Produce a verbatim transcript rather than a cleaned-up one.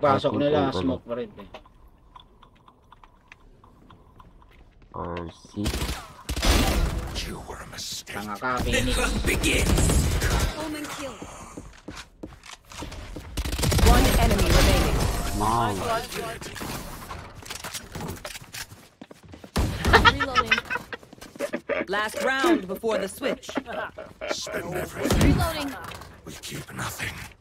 Pagpasok nila, smoke pa rin eh. R C. Tanga ka, Phoenix. Omen kill. One enemy remaining. Mom. Reloading. Last round before the switch. Spend everything. Reloading. We keep nothing.